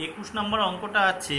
21 নম্বর অঙ্কটা আছে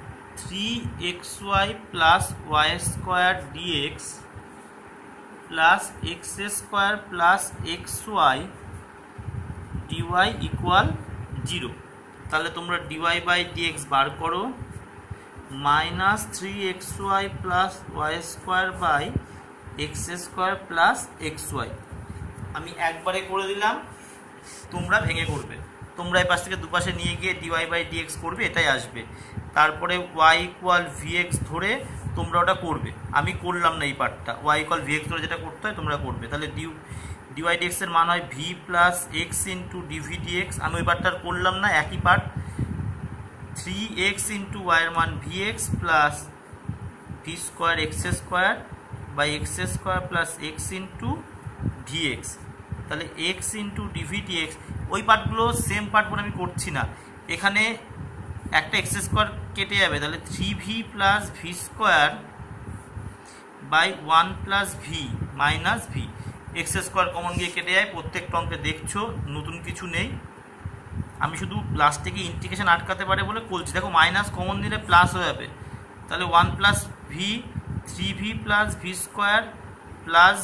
3xy plus y square dx plus x square plus x y dy equal 0। তাহলে তোমরা dy by dx বার করো, minus 3xy plus y square by x square plus x y. আমি একবারে করে দিলাম, তোমরা ভেঙে করবে। তোমরা এই পাশ থেকে দুপাশে নিয়ে গিয়ে ডিওয়াই বাই ডিএক্স করবে, এটাই আসবে। তারপরে ওয়াই ইকুয়াল ভিএক্স ধরে তোমরা ওটা করবে, আমি করলাম না এই পার্টটা। ওয়াই ইকুয়াল ভিএক্স ধরে যেটা করতে হয় তোমরা করবে। তাহলে ডিওয়াই ডিএক্স এর মান হয় v plus x into dv dx. আমি ওই পার্টটা করলাম না, একই পার্ট। 3x ইন্টু ওয়াইয়ের মান vx plus v square x square by x square plus x into dx. তাহলে এক্স ইন্টু ডিভি ডিএক্স, ওই পার্টগুলো সেম পার্টগুলো আমি করছি না। এখানে একটা এক্স স্কোয়ার কেটে যাবে, তাহলে 3v plus v square by 1 plus v minus v. X square common গিয়ে কেটে যায়, প্রত্যেকটা অঙ্কে দেখছো, নতুন কিছু নেই। আমি শুধু লাস্ট থেকে ইন্টিগ্রেশন আটকাতে পারে বলে বলছি। দেখো মাইনাস কমন দিলে প্লাস হয়ে যাবে, তাহলে 1 plus v 3v plus v square plus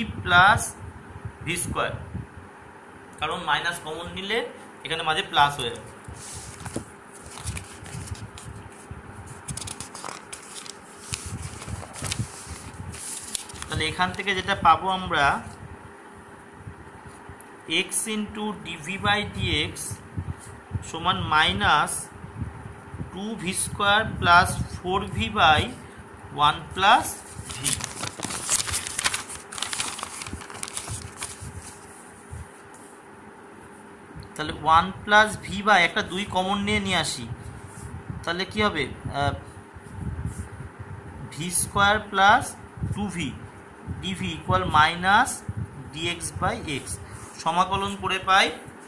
v square, কারণ মাইনাস কমন নিলে এখানে মাঝে প্লাস হয়ে যাবে। তাহলে এখান থেকে যেটা পাবো আমরা, x into dv by dx সমান minus 2v square plus 4v by 1 plus v. তাহলে 1 প্লাস ভি বাই একটা 2 কমন নিয়ে আসি, তাহলে কি হবে, v square plus 2v dv equal minus dx by x. সমাকলন করে পাই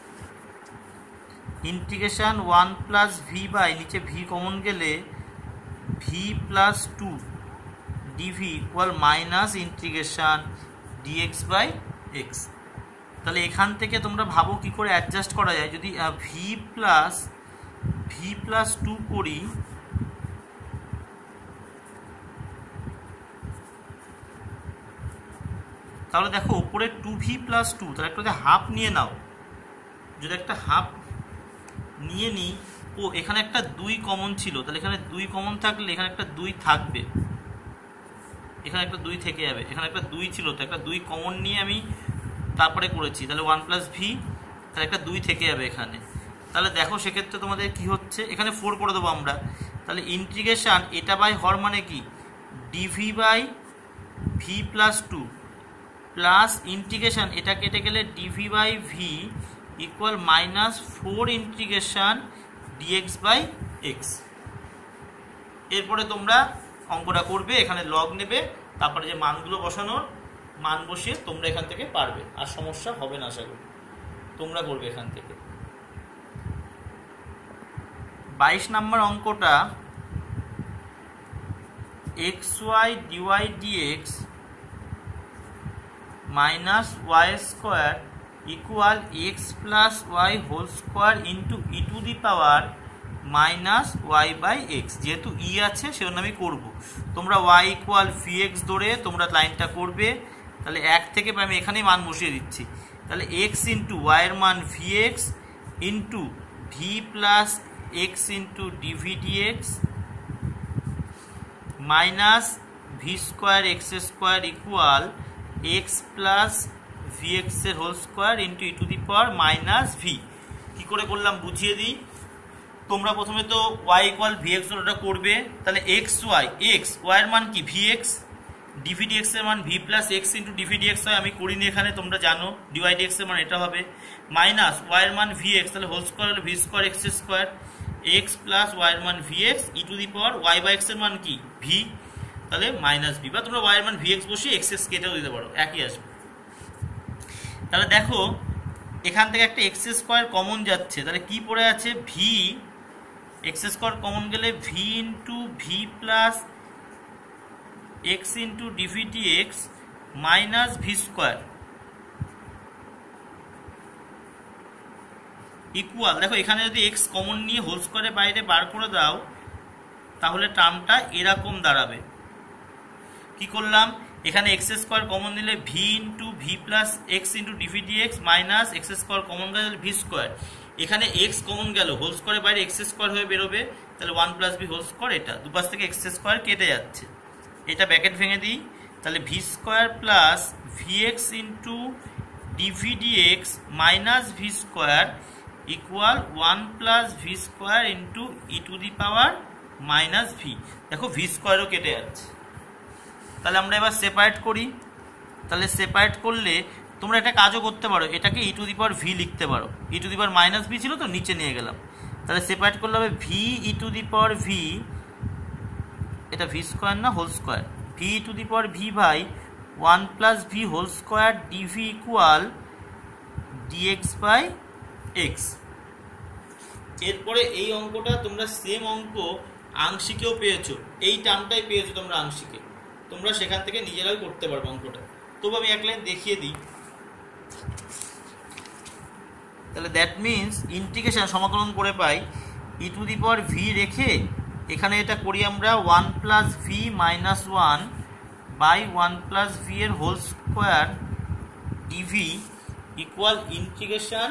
ইন্টিগ্রেশন 1 প্লাস ভি বাই, নিচে ভি কমন গেলে v plus 2 dv equal minus integration dx by x. তাহলে এখান থেকে তোমরা ভাবো কি করে অ্যাডজাস্ট করা যায়। যদি ভি প্লাস 2 করি, তাহলে দেখো উপরে 2v প্লাস 2, তাহলে একটা হাফ নিয়ে নাও। যদি একটা হাফ নিয়ে নিই, ও এখানে একটা 2 কমন ছিল, তাহলে এখানে 2 কমন থাকলে এখানে একটা 2 থাকবে, এখানে একটা 2 থেকে যাবে। এখানে একটা 2 ছিল, তো একটা 2 কমন নিয়ে আমি তারপরে করেছি, তাহলে 1 প্লাস ভি, তাহলে একটা 2 থেকে যাবে এখানে। তাহলে দেখো সেক্ষেত্রে তোমাদের কি হচ্ছে, এখানে 4 করে দেবো আমরা। তাহলে ইন্টিগ্রেশন এটা বাই হর মানে কি dv by v plus 2 plus integration এটা কেটে গেলে dv by v equal minus 4 integration dx by x. এরপরে তোমরা অঙ্কটা করবে, এখানে লগ নেবে, তারপরে যে মানগুলো বসানোর মান বসিয়ে তোমরা এখান থেকে পারবে, আর সমস্যা হবে না আশা করি। তোমরা করবে এখান থেকে। 22 নম্বর অঙ্কটা xy dy dx minus y square equal x plus y whole square into e to the power minus y by x. যেহেতু ই আছে সেজন্য আমি করবো। তোমরা ওয়াই ইকুয়াল ভি এক্স ধরে তোমরা লাইনটা করবে। তাহলে 1 থেকে আমি এখানেই মান বসিয়ে দিচ্ছি। তাহলে এক্স ইন্টু ওয়াইয়ের মান v x into v plus x into dv dx minus v square x square equal x plus v x এর whole square into e to the power minus v. কী করে করলাম বুঝিয়ে দিই। তোমরা প্রথমে তো ওয়াই ইকুয়াল ভি এক্স ওটা করবে। তাহলে এক্স ওয়াইয়ের মান কি ভি এক্স, ডিভি ডিএক্স এর মান v plus x into dv dx হয়, আমি করিনি এখানে, তোমরা জানো ডিওয়াই ডিএক্স এর মান এটা হবে, মাইনাস ওয়াইয়ের মান ভি এক্স, তাহলে হোল স্কোয়ার হলে v square x square, x plus ওয়াইয়ের মান v x e to the power y by x এর মান কি ভি, তাহলে মাইনাস ভি। বা তোমরা ওয়াইয়ের মান ভি এক্স বসিয়ে এক্স এক্স কেটেও দিতে পারো, একই আসবে। তাহলে দেখো এখান থেকে একটা এক্স স্কোয়ার কমন যাচ্ছে, তাহলে কি পড়ে আছে ভি, এক্স স্কোয়ার কমন গেলে v into v plus x into dv dx minus v square equal, দেখো এখানে যদি এক্স কমন নিয়ে হোল স্কোয়ারের বাইরে বার করে দাও তাহলে টার্মটা এরকম দাঁড়াবে। কি করলাম, এখানে এক্স স্কোয়ার কমন নিলে v into v plus x into dv dx minus x square common গেলে ভি স্কোয়ার, এখানে এক্স কমন গেল, হোল স্কোয়ারের বাইরে এক্স স্কোয়ার হয়ে বেরোবে, তাহলে 1 প্লাস ভি হোল স্কোয়ার, এটা দুপাশ থেকে এক্স স্কোয়ার কেটে যাচ্ছে, এটা ব্র্যাকেট ভেঙে দিই, তাহলে v square plus v x into dv dx minus v square equal 1 plus v square into e to the power minus v. দেখো ভি স্কোয়ারও কেটে যাচ্ছে। তাহলে আমরা এবার সেপারেট করি। তাহলে সেপারেট করলে তোমরা একটা কাজও করতে পারো, এটাকে ই টু দি পাওয়ার ভি লিখতে পারো, e to the power minus v ছিল তো নিচে নিয়ে গেলাম, তাহলে সেপারেট করলে হবে v e to the power v, এটা ভি স্কোয়ার না whole square, v e to the power v by 1 plus v whole square dv equal dx by x. এরপরে এই অঙ্কটা তোমরা সেম অঙ্ক আংশিকেও পেয়েছো, এই টার্মটাই পেয়েছো তোমরা আংশিকে, তোমরা সেখান থেকে নিজেরাই করতে পারবে অঙ্কটা। তবু আমি এক লাইন দেখিয়ে দিই। তাহলে দ্যাট মিনস ইন্টিগ্রেশন সমাকলন করে পাই ই টু দি পাওয়ার ভি রেখে এখানে এটা করি আমরা 1 plus v minus 1 by 1 plus v এর whole square dv equal integration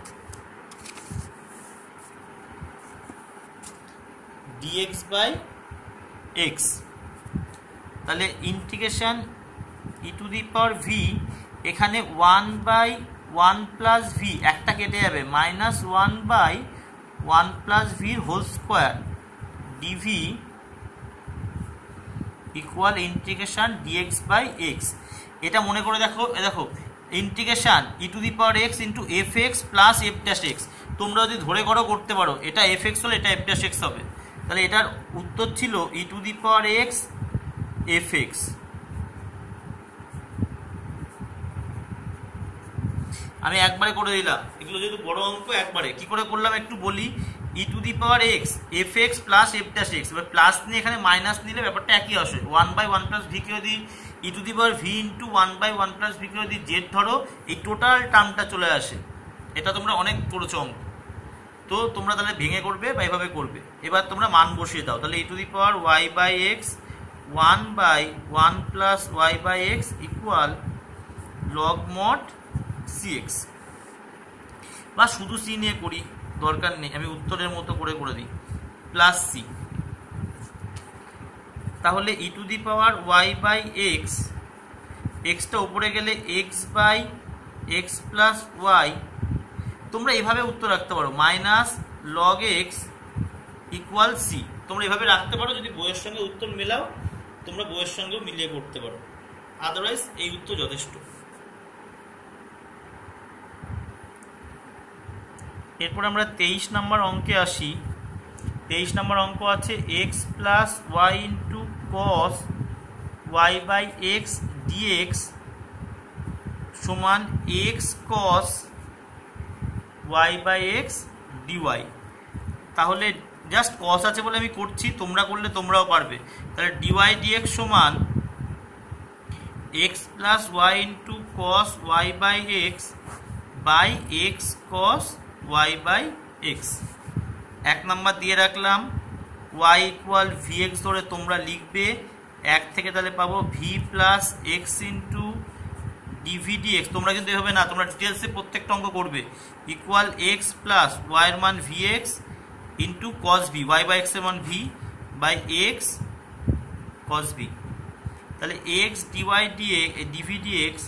dx by x. তাহলে integration e to the power v, এখানে 1 বাই 1 প্লাস ভি একটা কেটে যাবে, মাইনাস 1 বাই 1 প্লাস ভির whole square dv equal integration dx by x. এটা মনে করে দেখো, দেখো integration e to the power x into f x plus f dash x, তোমরা যদি ধরে করো করতে পারো, এটা এফ এক্স হলে এটা এফ ড্যাশ এক্স হবে। তাহলে এটার উত্তর ছিল e to the power x f x. আমি একবারে করে দিলাম, এগুলো যেহেতু বড় অঙ্ক একবারে কি করে করলাম একটু বলি। E to the power x f x plus f dash x, এবার প্লাস নিয়ে এখানে মাইনাস নিলে ব্যাপারটা একই আসে, 1 বাই 1 প্লাস ভি কে যদি e to the power v into 1 by 1 plus v কে যদি জেড ধরো, এই টোটাল টার্মটা চলে আসে। এটা তোমরা অনেক করেছো অঙ্ক, তো তোমরা তাহলে ভেঙে করবে বা এভাবে করবে। এবার তোমরা মান বসিয়ে দাও, তাহলে e to the power y by x 1 by 1 plus y by x equal log mod c x, বা শুধু সি নিয়ে করি দরকার নেই, আমি উত্তরের মতো করে করে দিই প্লাস সি। তাহলে e to the power y by x, এক্সটা উপরে গেলে x by x plus y, তোমরা এভাবে উত্তর রাখতে পারো minus log x equal c, তোমরা এভাবে রাখতে পারো। যদি বইয়ের সঙ্গে উত্তর মেলাও তোমরা বইয়ের সঙ্গেও মিলিয়ে করতে পারো, আদারওয়াইজ এই উত্তর যথেষ্ট। এরপর আমরা 23 নম্বর অঙ্কে আসি। 23 নম্বর অঙ্ক আছে x plus y into cos y by x dx সমান x cos y by x dy. তাহলে জাস্ট কস আছে বলে আমি করছি, তোমরা করলে তোমরাও পারবে। তাহলে ডিওয়াই ডিএক্স সমান x plus y into cos y by x by x cos y by x. এক নাম্বার দিয়ে রাখলাম, ওয়াই ইকুয়াল ভি এক্স ধরে তোমরা লিখবে এক থেকে, তাহলে পাবো v plus x into dv dx, তোমরা কিন্তু এভাবে না, তোমরা ডিটেলসে প্রত্যেকটা অঙ্ক করবে, ইকুয়াল এক্স প্লাস ওয়াইয়ের মান v x into cos v, y by এক্সের মান v by x cos v. তাহলে x dy dv dx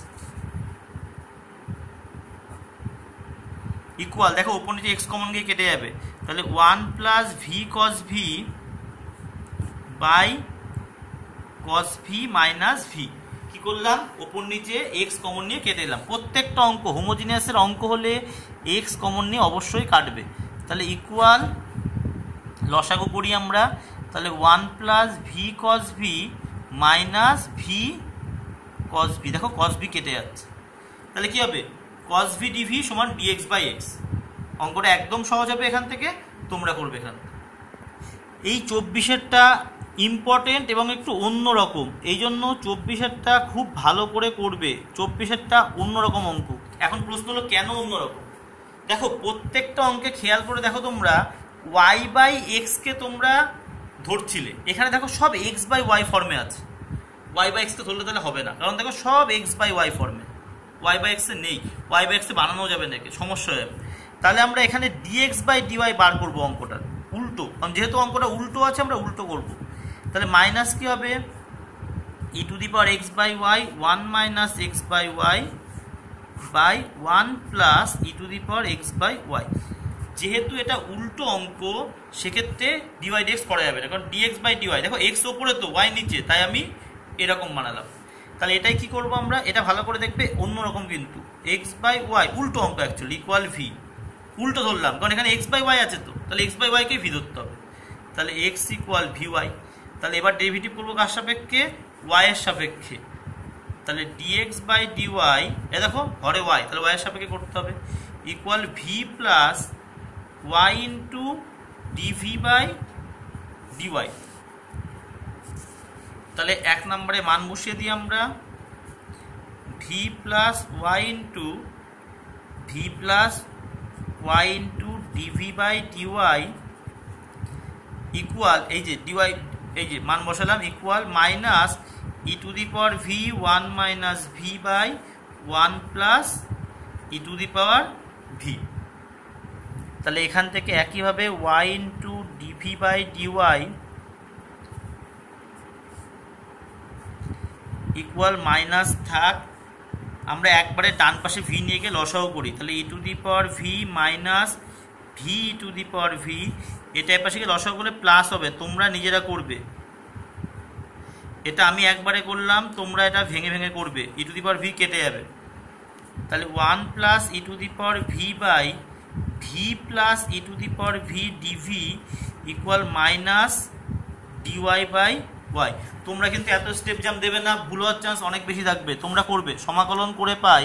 equal, দেখো ওপর নিচে এক্স কমন গিয়ে কেটে যাবে, তাহলে 1 plus v cos v by cos v minus v. কি করলাম, ওপর নিচে এক্স কমন নিয়ে কেটে এলাম। প্রত্যেকটা অঙ্ক হোমোজিনিয়াসের অঙ্ক হলে এক্স কমন নিয়ে অবশ্যই কাটবে। তাহলে ইকুয়াল লসাগু করি আমরা, তাহলে 1 plus v cos v minus v cos v, দেখো কস ভি কেটে যাচ্ছে, তাহলে কি হবে cos v dv সমান dx বাই x। অঙ্কটা একদম সহজ হবে, এখান থেকে তোমরা করবে। এখান এই 24-এরটা ইম্পর্টেন্ট এবং একটু অন্যরকম, এই জন্য 24-এরটা খুব ভালো করে করবে। 24-এরটা অন্যরকম অঙ্ক। এখন প্রশ্ন হলো কেন অন্যরকম, দেখো প্রত্যেকটা অঙ্কে খেয়াল করে দেখো তোমরা ওয়াই বাই এক্সকে তোমরা ধরছিলে, এখানে দেখো সব এক্স বাই ওয়াই ফর্মে আছে। ওয়াই বাই এক্সকে ধরলে তাহলে হবে না, কারণ দেখো সব এক্স বাই ওয়াই ফর্মে, ওয়াই বাই এক্সে নেই, ওয়াই বাই এক্সে বানানো যাবে নাকি, সমস্যা হয়ে যাবে। তাহলে আমরা এখানে ডিএক্স বাই ডিওয়াই বার করবো অঙ্কটার উল্টো, কারণ যেহেতু অঙ্কটা উল্টো আছে আমরা উল্টো করবো। তাহলে মাইনাস কি হবে, e to the power x by y 1 minus x by y by 1 plus e to the power x by y. যেহেতু এটা উল্টো অঙ্ক সেক্ষেত্রে ডিওয়াই ডিএক্স করা যাবে না, কারণ ডিএক্স বাই ডিওয়াই দেখো এক্স ওপরে তো ওয়াই নিচে, তাই আমি এরকম বানালাম। তাহলে এটাই কি করব আমরা, এটা ভালো করে দেখবে অন্যরকম, কিন্তু এক্স বাই ওয়াই উল্টো অঙ্ক অ্যাকচুয়ালি ইকুয়াল ভি, উল্টো ধরলাম কারণ এখানে এক্স বাই ওয়াই আছে, তো তাহলে এক্স বাই ওয়াইকেই ভি ধরতে হবে। তাহলে এক্স ইকুয়াল ভি ওয়াই। তাহলে এবার ডেরিভেটিভ করবো কার সাপেক্ষে, ওয়াই এর সাপেক্ষে। তাহলে ডিএক্স বাই ডিওয়াই, এ দেখো ঘরে ওয়াই, তাহলে ওয়াই এর সাপেক্ষে করতে হবে, equal v plus y into dv by dy. তাহলে 1 নম্বরে মান বসিয়ে দিই আমরা, v plus y into dv by dy equal, এই যে ডিওয়াই এই যে মান বসালাম, equal minus e to the power v 1 minus v by 1 plus e to the power v. তাহলে এখান থেকে একইভাবে y into dv by dy equal minus থাক, আমরা একবারে ডান পাশে ভি নিয়ে গিয়ে লসাও করি, তাহলে e to the power v minus v e to the power v, এটা এর পাশে গিয়ে লসাও করলে প্লাস হবে, তোমরা নিজেরা করবে, এটা আমি একবারে করলাম, তোমরা এটা ভেঙে ভেঙে করবে, ই টু দি পাওয়ার ভি কেটে যাবে। তাহলে 1 plus e to the power v by v plus e to the power v dv equal minus dy by y. তোমরা কিন্তু এত স্টেপ জাম দেবে না, ভুল হওয়ার চান্স অনেক বেশি থাকবে, তোমরা করবে। সমাকলন করে পাই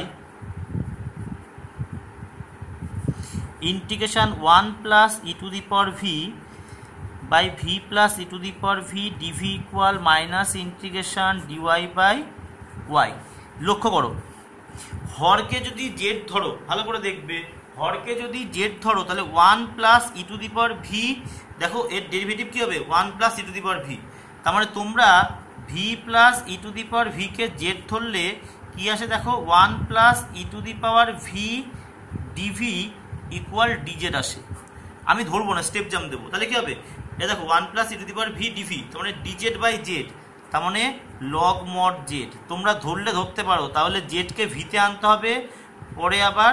integration 1 plus e to the power v by v plus e to the power v dv equal minus integration dy by y. লক্ষ্য করো, হরকে যদি জেড ধরো, ভালো করে দেখবে, হরকে যদি জেড ধরো তাহলে 1 plus e to the power v, দেখো এর ডেরিভেটিভ কী হবে, 1 plus e to the power v. তার মানে তোমরা v plus e to the power ভিকে জেড ধরলে কী আসে দেখো, 1 plus e to the power v dv equal dz আসে। আমি ধরবো না, স্টেপ জাম দেবো, তাহলে কী হবে, এ দেখো 1 plus e to the power v dv, তার মানে ডিজেড বাই জেড, তার মানে লগ মড জেড। তোমরা ধরলে ধরতে পারো, তাহলে জেডকে ভিতে আনতে হবে, পরে আবার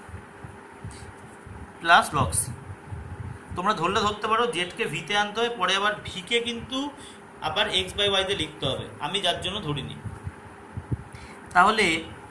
প্লাস লগ সি। তোমরা ধরলে ধরতে পারো, জেডকে ভিতে আনতে হবে, পরে আবার ভিকে কিন্তু আবার এক্স বাই ওয়াইতে লিখতে হবে, আমি যার জন্য ধরিনি। তাহলে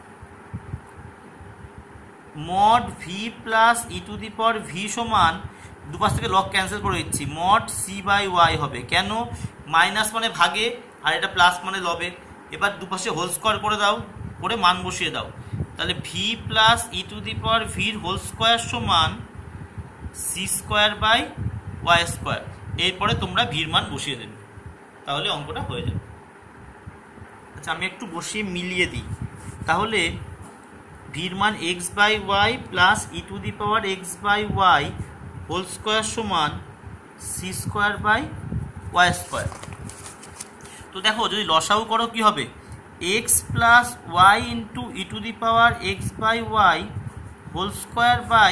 mod v plus e to the power v সমান, দুপাশ থেকে লগ ক্যান্সেল করে দিচ্ছি, মড সি বাই ওয়াই হবে। কেন, মাইনাস মানে ভাগে আর এটা প্লাস মানে লবে। এবার দুপাশে হোল স্কোয়ার করে দাও, করে মান বসিয়ে দাও। তাহলে v plus e to the power ভির হোল স্কোয়ার সমান c square by y square. এরপরে তোমরা ভির মান বসিয়ে দেবে, তাহলে অঙ্কটা হয়ে যাবে। আচ্ছা, আমি একটু বসিয়ে মিলিয়ে দিই। তাহলে ভির মান x by y plus e to the power x by y whole square সমান c square by y square. তো দেখো, যদি লসাউ করো কি হবে, x plus y into e to the power x by y whole square by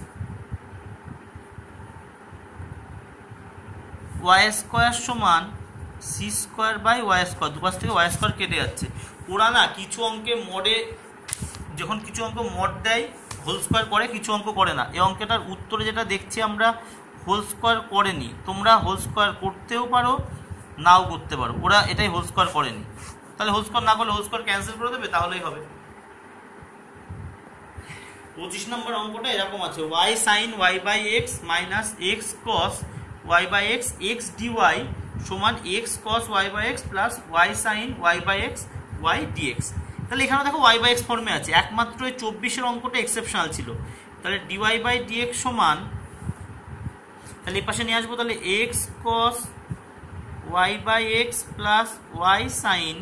y square সমান c square by y square. দুপাশ থেকে ওয়াই স্কোয়ার কেটে যাচ্ছে। ওরা না কিছু অঙ্কে মডে, যখন কিছু অঙ্ক মড দেয় হোল স্কোয়ার করে, কিছু অঙ্ক করে না। এই অঙ্কটার উত্তরে যেটা দেখছি আমরা, হোল স্কোয়ার করেনি। তোমরা হোল স্কোয়ার করতেও পারো, নাও করতে পারো, ওরা এটাই হোল স্কোয়ার করেনি। তাহলে হোল স্কোয়ার না করলে হোল স্কোয়ার ক্যান্সেল করে দেবে, তাহলেই হবে। 25 নম্বর অঙ্কটা এরকম আছে, y sine y by x minus x cos y by x x dy সমান x cos y by x plus y sine y by x y dx. তাহলে এখানে দেখো ওয়াই বাই এক্স ফর্মে আছে, একমাত্র এই 24-এর অঙ্কটা এক্সেপশনাল ছিল। তাহলে ডিওয়াই বাই ডিএক্স সমান, তাহলে এই পাশে নিয়ে আসবো, তাহলে x cos y by x plus y sine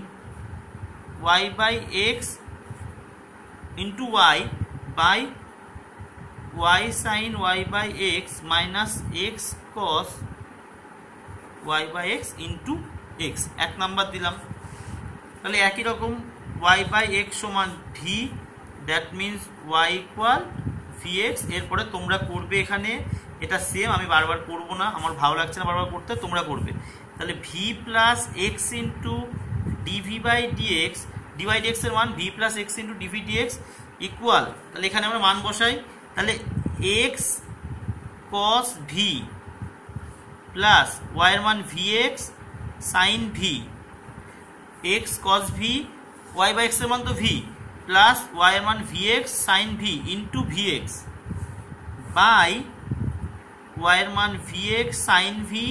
y by x into y by y sin y by x minus x cos y by x into x, এক নাম্বার দিলাম। তাহলে একই রকম y by x সমান v, that means y equal vx। এরপরে তোমরা করবে এখানে, এটা সেম, আমি বারবার করব না, আমার ভালো লাগছে না বারবার করতে, তোমরা করবে। তাহলে v plus x into dv by dx, d by dx এর মান v plus x into dv dx equal, তাহলে এখানে আমরা মান বসাই, তাহলে x cos v plus y এর মান v x sine v, x cos v, y by x এর মান তো ভি, প্লাস ওয়াই এর মান v x sine v into v x by y এর মান v x sine v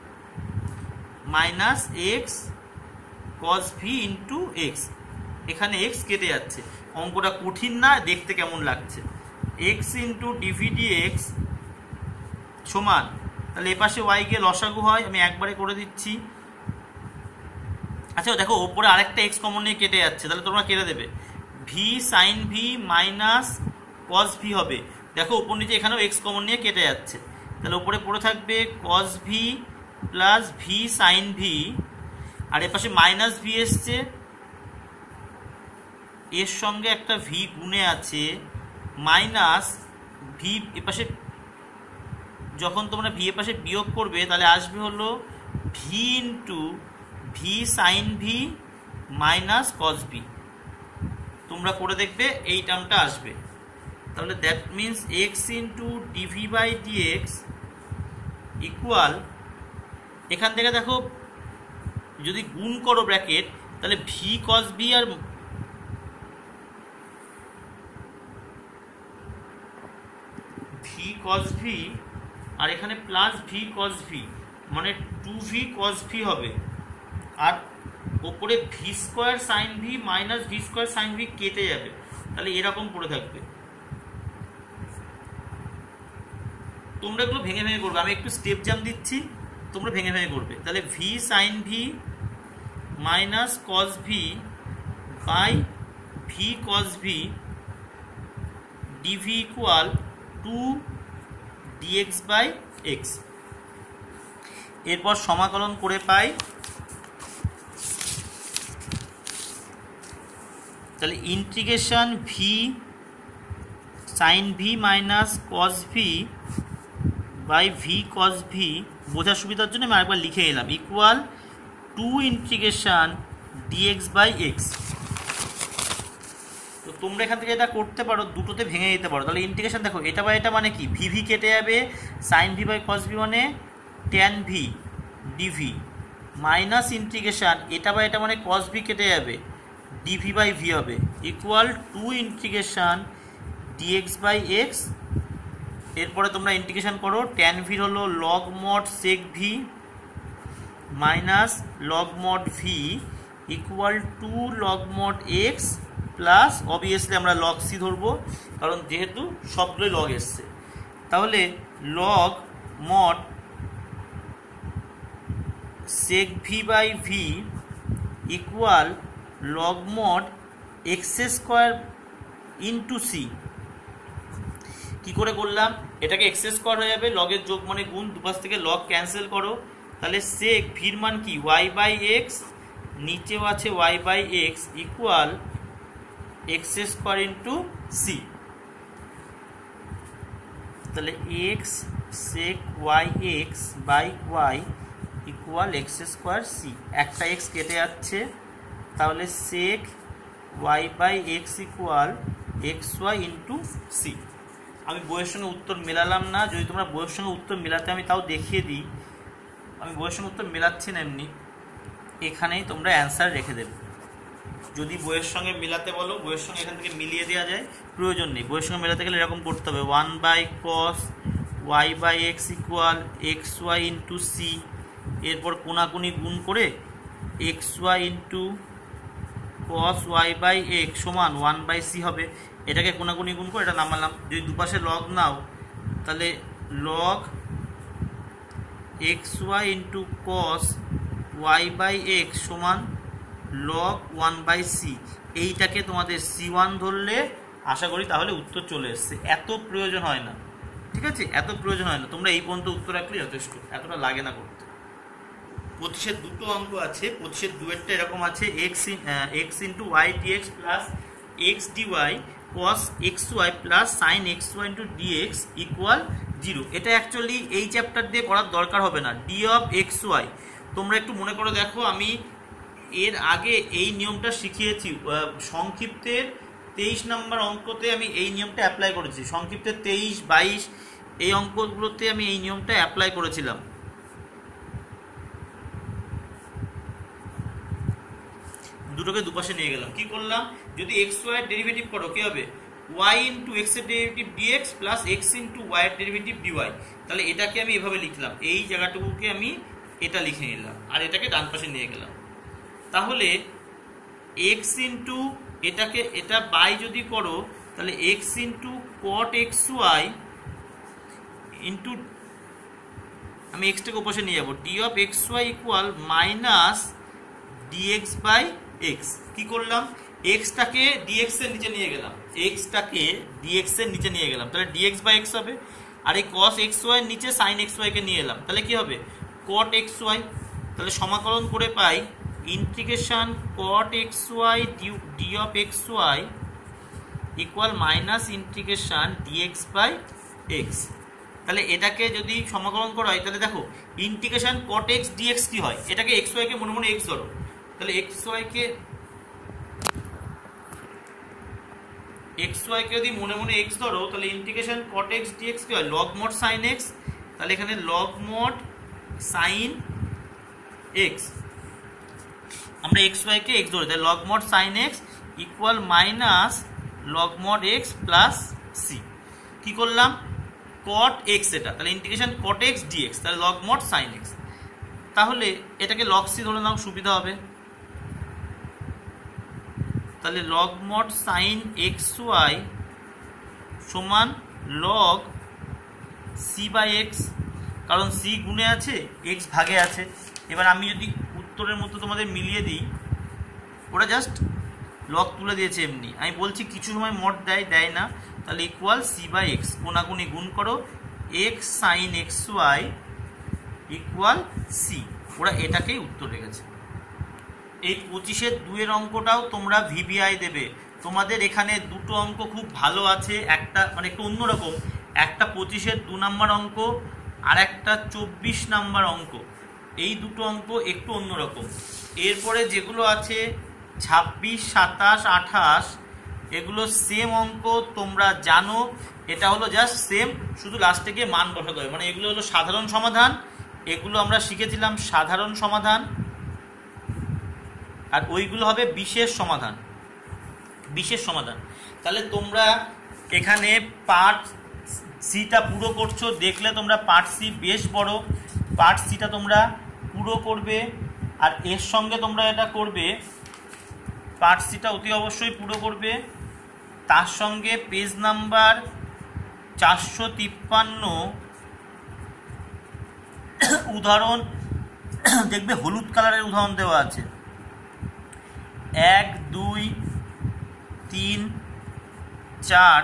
minus x cos v into x. এখানে x কেটে যাচ্ছে, অঙ্কটা কঠিন না, দেখতে কেমন লাগছে। এক্স ইন্টু ডিভি ডিএক্স সমান, তাহলে এপাশে ওয়াই গিয়ে লসাগু হয়, আমি একবারে করে দিচ্ছি। আচ্ছা দেখো ওপরে আরেকটা এক্স কমন নিয়ে কেটে যাচ্ছে, তাহলে তোমরা কেটে দেবে, v sine v minus cos v হবে। দেখো ওপর নিচে এখানেও এক্স কমন নিয়ে কেটে যাচ্ছে, তাহলে ওপরে পড়ে থাকবে cos v plus v sine v, আর এপাশে মাইনাস ভি এসছে, এর সঙ্গে একটা ভি গুণে আছে, মাইনাস ভি এপাশে, যখন তোমরা ভি এপাশে বিয়োগ করবে তাহলে আসবে হলো v into v sine v minus cos v. তোমরা করে দেখবে এই টার্মটা আসবে। তাহলে that means x into dv by dx equal, এখান থেকে দেখো যদি গুণ করো ব্র্যাকেট, তাহলে ভি কস ভি আর ভি কস ভি আর এখানে প্লাস ভি কস ভি, মানে 2v cos v হবে, আর ওপরে v square sine v minus v square sine v কেটে যাবে, তাহলে এরকম পড়ে থাকবে। তোমরা এগুলো ভেঙে ভেঙে করবে, আমি একটু স্টেপ জাম দিচ্ছি, তোমরা ভেঙে ভেঙে করবে। তাহলে v sine v minus cos v by v cos v dv equal 2 dx by x. এরপর সমাকলন করে পাই, তাহলে integration v sine v minus cos v by v cos v, বোঝার সুবিধার জন্য আমি আরেকবার লিখে এলাম, equal 2 integration dx by x. তো তোমরা এখান থেকে এটা করতে পারো, দুটোতে ভেঙে দিতে পারো। তাহলে ইন্টিগ্রেশন দেখো, এটা বাই এটা মানে কি, ভি ভি কেটে যাবে, sine v by cos v মানে tan v dv, minus integration এটা বাই এটা মানে কস ভি কেটে যাবে, ডিভি বাই ভি হবে, equal 2 integration dx by x. এরপরে তোমরা ইন্টিগ্রেশন করো, ট্যান ভির হলো log mod sec v minus log mod v equal 2 log mod x plus, obviously আমরা লগ সি ধরবো কারণ যেহেতু সবগুলোই লগ এসছে। তাহলে log mod sec v by v equal log mod x square into c. কী করে করলাম, এটাকে এক্স স্কোয়ার হয়ে যাবে, লগের যোগ মানে গুণ, দুপাশ থেকে লগ ক্যান্সেল করো, তাহলে সেক ভির মান কি ওয়াই বাই এক্স, নিচেও আছে y by x equal x square into c. তাহলে x sec y x by y equal x square c, একটা এক্স কেটে যাচ্ছে, তাহলে sec y by x equal x y into c. আমি বইয়ের সঙ্গে উত্তর মেলালাম না, যদি তোমরা বইয়ের সঙ্গে উত্তর মেলাতে আমি তাও দেখিয়ে দিই, আমি বইয়ের সঙ্গে উত্তর মেলাচ্ছি না, এমনি এখানেই তোমরা অ্যান্সার রেখে দেবে। যদি বইয়ের সঙ্গে মেলাতে বলো, বইয়ের সঙ্গে এখান থেকে মিলিয়ে দেওয়া যায়, প্রয়োজন নেই। বইয়ের সঙ্গে মেলাতে গেলে এরকম করতে হবে, 1 by cos y by x equal x y into c, এরপর কোনাকুনি গুণ করে x y into cos y by x সমান 1 বাই সি হবে। এটাকে কোনাকুনি গুণ করে এটা নামালাম, যদি দুপাশে লগ নাও তাহলে log x y into cos y by x সমান লগ 1 বাই সি। এইটাকে তোমাদের C1 ধরলে আশা করি তাহলে উত্তর চলে এসছে। এত প্রয়োজন হয় না, ঠিক আছে, এত প্রয়োজন হয় না, তোমরা এই পর্যন্ত উত্তর রাখলে যথেষ্ট, এতটা লাগে না করতে। 25-এর দুটো অঙ্ক আছে। 25-এর দুয়েরটা এরকম আছে, x into y dx plus x dy cos x y plus sine x y into dx equal 0। এটা অ্যাকচুয়ালি এই চ্যাপ্টার দিয়ে করার দরকার হবে না। ডি অফ এক্স ওয়াই তোমরা একটু মনে করে দেখো, আমি এর আগে এই নিয়মটা শিখিয়েছি সংক্ষিপ্তের 23 নম্বর অঙ্কতে, আমি এই নিয়মটা অ্যাপ্লাই করেছি। সংক্ষিপ্তের 23, 22 এই অঙ্কগুলোতে আমি এই নিয়মটা অ্যাপ্লাই করেছিলাম। দুটোকে দুপাশে নিয়ে গেলাম, কি করলাম, যদি এক্স ওয়াই ডেরিভেটিভ করো কি হবে, ওয়াই ইন্টু এক্স এর derivative dx plus x into y এর ডেরিভেটিভ ডিওয়াই। তাহলে এটাকে আমি এভাবে লিখলাম, এই জায়গাটুকুকে আমি এটা লিখে নিলাম, আর এটাকে ডান পাশে নিয়ে গেলাম। তাহলে এক্স ইন্টু এটাকে এটা বাই যদি করো, তাহলে x into cot x y into, আমি এক্সটাকে ওপাশে নিয়ে যাবো, d of x y equal minus dx by x. কি করলাম, এক্সটাকে ডিএক্স এর নিচে নিয়ে গেলাম, এক্সটাকে ডিএক্স এর নিচে নিয়ে গেলাম, তাহলে ডিএক্স বাই এক্স হবে। আর এই কস এক্স ওয়াই এর নিচে সাইন এক্স ওয়াই কে নিয়ে এলাম, তাহলে কি হবে, কট এক্স ওয়াই। তাহলে সমাকলন করে পাই integration cot x y d of x y equal minus integration dx by x. তাহলে এটাকে যদি সমাকলন করা হয়, তাহলে দেখো ইন্টিগ্রেশন কট এক্স ডিএক্স কি হয়, এটাকে এক্স ওয়াই কে মনে মনে এক্স ধরো, তাহলে এক্স ওয়াই কে যদি মনে মনে এক্স ধরো, তাহলে ইন্টিগ্রেশন কট এক্স ডিএক্স কি হয়, লগ মড সাইন এক্স। তাহলে এখানে লগ মড সাইন এক্স, আমরা এক্স ওয়াই কে এক্স ধরি, তাহলে log mod sine x equal minus log mod x plus c. কি করলাম, কট এক্স এটা, তাহলে ইন্টিগ্রেশন কট এক্স ডিএক্স, তাহলে লগ মড সাইন এক্স। তাহলে এটাকে লগ সি ধরে নাও, সুবিধা হবে। তাহলে log mod sine x y সমান লগ সি বাই এক্স, কারণ সি গুণে আছে, এক্স ভাগে আছে। এবার আমি যদি উত্তরের মতো তোমাদের মিলিয়ে দিই, ওরা জাস্ট লগ তুলে দিয়েছে এমনি, আমি বলছি কিছু সময় মড দেয় না, তাহলে ইকুয়াল সি বাই এক্স, কোনাকুনি গুণ করো, x sine x y equal c, ওরা এটাকেই উত্তর রেখেছে। এই 25-এর 2-এর অঙ্কটাও তোমরা ভিবিআই দেবে। তোমাদের এখানে দুটো অঙ্ক খুব ভালো আছে, একটা মানে একটু অন্যরকম, একটা 25-এর 2 নম্বর অঙ্ক আর একটা 24 নম্বর অঙ্ক। এই দুটো অঙ্ক একটু অন্যরকম। এরপরে যেগুলো আছে 26, 27, 28 এগুলো সেম অঙ্ক, তোমরা জানো এটা হলো জাস্ট সেম, শুধু লাস্টে গিয়ে মান বসাতে হবে। মানে এগুলো হলো সাধারণ সমাধান, এগুলো আমরা শিখেছিলাম সাধারণ সমাধান, আর ওইগুলো হবে বিশেষ সমাধান। বিশেষ সমাধান, তাহলে তোমরা এখানে পার্ট সিটা পুরো করছো, দেখলে তোমরা পার্ট সি বেশ বড়, পার্ট সিটা তোমরা পুরো করবে, আর এর সঙ্গে তোমরা এটা করবে, পার্ট সিটা অতি অবশ্যই পুরো করবে, তার সঙ্গে পেজ নাম্বার 453 উদাহরণ দেখবে, হলুদ কালারের উদাহরণ দেওয়া আছে, 1, 2, 3, 4,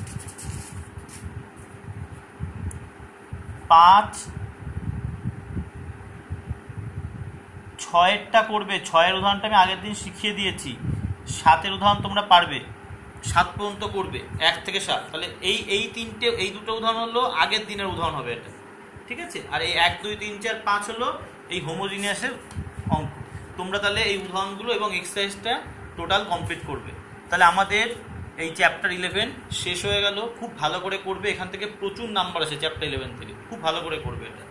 5, 6-এরটা করবে। 6-এর উদাহরণটা আমি আগের দিন শিখিয়ে দিয়েছি। 7-এর উদাহরণ তোমরা পারবে, 7 পর্যন্ত করবে, 1 থেকে 7। তাহলে এই দুটো উদাহরণ হলো আগের দিনের উদাহরণ হবে এটা, ঠিক আছে। আর এই 1, 2, 3, 4, 5 হলো এই হোমোজিনিয়াসের অঙ্ক। তোমরা তাহলে এই উদাহরণগুলো এবং এক্সারসাইজটা টোটাল কমপ্লিট করবে। তাহলে আমাদের এই চ্যাপ্টার 11 শেষ হয়ে গেল। খুব ভালো করে করবে, এখান থেকে প্রচুর নাম্বার আসে চ্যাপ্টার 11 থেকে, খুব ভালো করে করবে এটা।